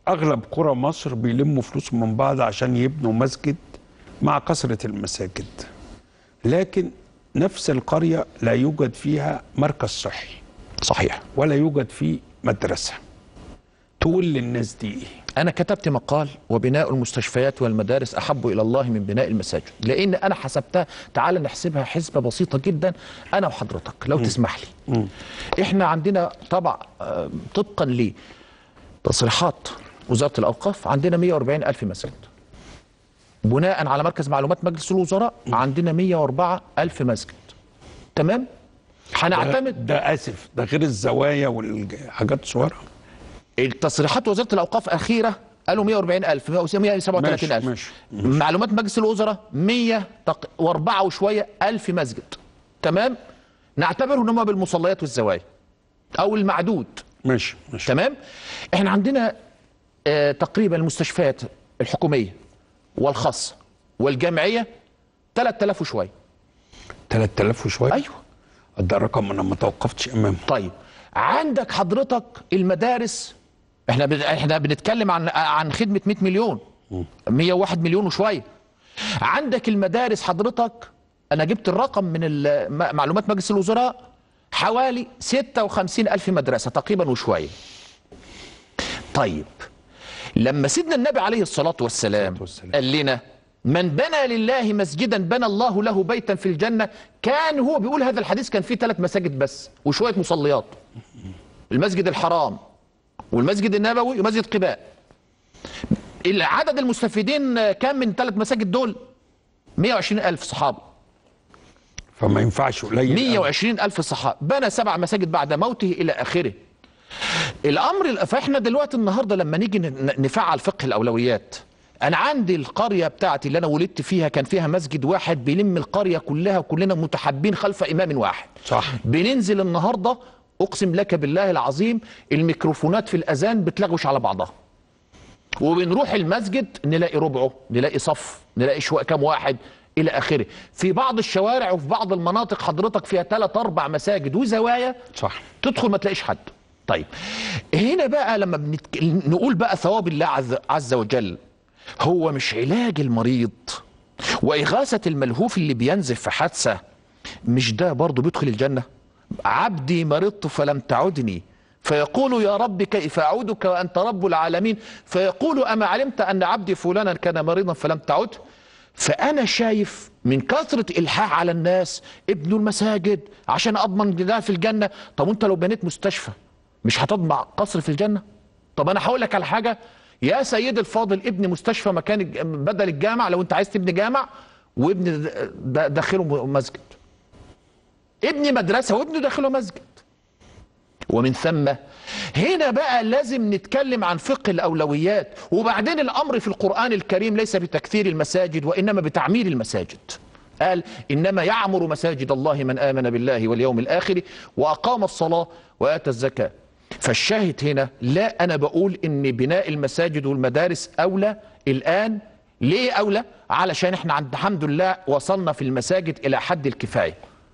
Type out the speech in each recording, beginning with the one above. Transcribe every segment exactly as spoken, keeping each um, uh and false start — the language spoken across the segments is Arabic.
اغلب قرى مصر بيلموا فلوس من بعض عشان يبنوا مسجد مع كثرة المساجد، لكن نفس القرية لا يوجد فيها مركز صحي صحيح ولا يوجد فيه مدرسة. تقول للناس دي ايه؟ أنا كتبت مقال وبناء المستشفيات والمدارس أحب إلى الله من بناء المساجد، لأن أنا حسبتها. تعال نحسبها حسبة بسيطة جدا أنا وحضرتك لو م. تسمح لي. م. إحنا عندنا طبعا طبقا لتصريحات وزارة الأوقاف عندنا مئة وأربعين ألف مسجد. بناء على مركز معلومات مجلس الوزراء م. عندنا مئة وأربعة ألف مسجد. تمام؟ هنعتمد ده, ده آسف ده غير الزوايا والحاجات الصغيرة. التصريحات وزارة الأوقاف أخيرة قالوا مئة وأربعين ألف مئة وسبعة وثلاثين ألف. ماشي ماشي. معلومات مجلس الوزراء مئة وأربعة وشوية ألف مسجد. تمام؟ نعتبره ان هم بالمصليات والزوايا او المعدود. ماشي ماشي. تمام؟ احنا عندنا آه تقريبا المستشفيات الحكومية والخاصة والجامعية ثلاثة آلاف وشوية. ثلاثة آلاف وشوية؟ ايوه. ده رقم انا ما توقفتش امامه. طيب عندك حضرتك المدارس، احنا ب... احنا بنتكلم عن عن خدمه مئة مليون، مئة وواحد مليون وشويه. عندك المدارس حضرتك انا جبت الرقم من معلومات مجلس الوزراء حوالي ستة وخمسين ألف مدرسه تقريبا وشويه. طيب لما سيدنا النبي عليه الصلاه والسلام, والسلام. قال لنا من بنى لله مسجدا بنى الله له بيتا في الجنه، كان هو بيقول هذا الحديث كان فيه ثلاث مساجد بس وشويه مصليات، المسجد الحرام والمسجد النبوي ومسجد قباء. العدد المستفيدين كان من ثلاث مساجد دول مئة وعشرين ألف صحابي. فما ينفعش قليل. مئة وعشرين ألف صحابي، بنى سبع مساجد بعد موته الى اخره. الامر فاحنا دلوقتي النهارده لما نيجي نفعل فقه الاولويات، انا عندي القريه بتاعتي اللي انا ولدت فيها كان فيها مسجد واحد بيلم القريه كلها وكلنا متحابين خلف امام واحد. صح. بننزل النهارده اقسم لك بالله العظيم الميكروفونات في الاذان بتلغوش على بعضها، وبنروح المسجد نلاقي ربعه، نلاقي صف، نلاقي شويه كام واحد الى اخره. في بعض الشوارع وفي بعض المناطق حضرتك فيها ثلاث اربع مساجد وزوايا. صح. تدخل ما تلاقيش حد. طيب هنا بقى لما بنتك... نقول بقى ثواب الله عز, عز وجل، هو مش علاج المريض واغاثه الملهوف اللي بينزف في حادثه، مش ده برضه بيدخل الجنه؟ عبدي مرضت فلم تعدني فيقول يا رب كيف أعودك وأنت رب العالمين، فيقول أما علمت أن عبدي فلانا كان مريضا فلم تعد. فأنا شايف من كثرة إلحاح على الناس ابنوا المساجد عشان أضمن ده في الجنة. طب وأنت لو بنيت مستشفى مش هتضمن قصر في الجنة؟ طب أنا هقول لك على حاجة يا سيدي الفاضل، ابن مستشفى مكان بدل الجامع لو أنت عايز تبني جامع، وابن داخله مسجد، ابني مدرسة وابنه داخله مسجد. ومن ثم هنا بقى لازم نتكلم عن فقه الأولويات. وبعدين الأمر في القرآن الكريم ليس بتكثير المساجد وإنما بتعمير المساجد. قال إنما يعمر مساجد الله من آمن بالله واليوم الآخر وأقام الصلاة وآتى الزكاة. فالشاهد هنا لا أنا بقول إن بناء المساجد والمدارس أولى الآن. ليه أولى؟ علشان إحنا عند الحمد لله وصلنا في المساجد إلى حد الكفاية،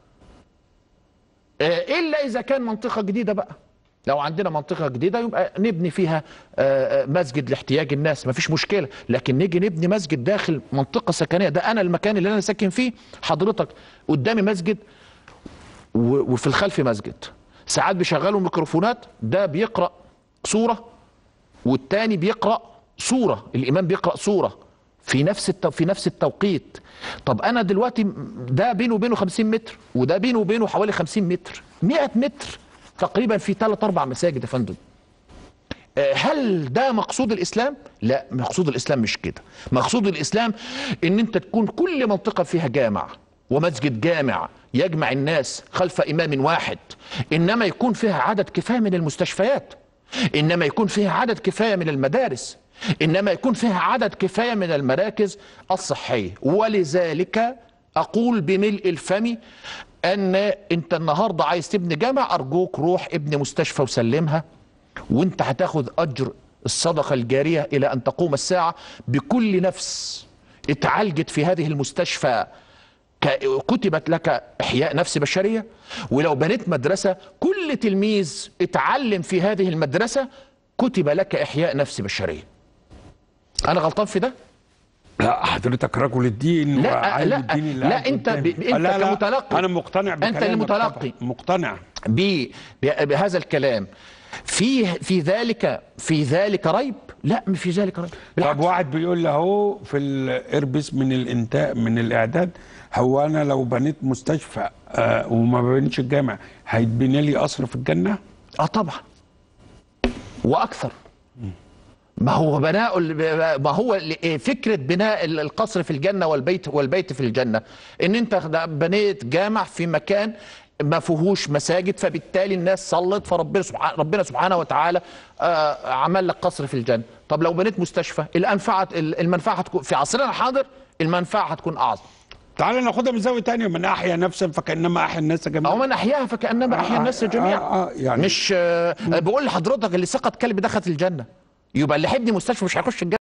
إلا إذا كان منطقة جديدة بقى. لو عندنا منطقة جديدة يبقى نبني فيها مسجد لاحتياج الناس، مفيش مشكلة. لكن نيجي نبني مسجد داخل منطقة سكنية، ده أنا المكان اللي أنا ساكن فيه حضرتك قدامي مسجد وفي الخلف مسجد، ساعات بيشغلوا ميكروفونات، ده بيقرأ سورة والتاني بيقرأ سورة، الإمام بيقرأ سورة في نفس التو... في نفس التوقيت. طب انا دلوقتي ده بينه وبينه خمسين متر وده بينه وبينه حوالي خمسين متر، مئة متر تقريبا في ثلاث اربع مساجد يا فندم. هل ده مقصود الاسلام؟ لا، مقصود الاسلام مش كده. مقصود الاسلام ان انت تكون كل منطقه فيها جامع ومسجد جامع يجمع الناس خلف امام واحد، انما يكون فيها عدد كفايه من المستشفيات، انما يكون فيها عدد كفايه من المدارس، إنما يكون فيها عدد كفاية من المراكز الصحية. ولذلك أقول بملء الفم أن أنت النهاردة عايز تبني جامع، أرجوك روح ابني مستشفى وسلمها، وأنت هتاخد أجر الصدقة الجارية إلى أن تقوم الساعة بكل نفس اتعالجت في هذه المستشفى، كتبت لك إحياء نفس بشرية. ولو بنيت مدرسة كل تلميذ اتعلم في هذه المدرسة كتب لك احياء نفس بشريه. انا غلطان في ده؟ لا حضرتك رجل الدين لا وعالم لا الدين اللي لا قاعد انت ب... قدامي. انت لا لا كمتلقي، انا مقتنع بكلامك. انت اللي متلقي طبعاً. مقتنع ب... ب... بهذا الكلام. في في ذلك في ذلك ريب؟ لا في ذلك ريب. طب واحد بيقول لي اهو في الاربس من الانتاج من الاعداد، هو انا لو بنيت مستشفى آه وما بنيتش الجامع هيتبني لي قصر في الجنه؟ اه طبعا واكثر. ما هو بناء ما هو فكره بناء القصر في الجنه والبيت والبيت في الجنه، ان انت بنيت جامع في مكان ما فيهوش مساجد، فبالتالي الناس صلت، فربنا سبحانه ربنا سبحانه وتعالى آه عمل لك قصر في الجنه. طب لو بنيت مستشفى، الانفعه المنفعه هتكون في عصرنا الحاضر، المنفعه هتكون اعظم. تعال ناخدها من زاويه ثانيه، من احيا نفسا فكانما احيا الناس جميعا، او من احياها فكانما احيا الناس جميعا. آه آه يعني مش آه بقول لحضرتك اللي سقط كلب دخلت الجنه، يبقى اللي هيبني مستشفى مش هيخش الجنه.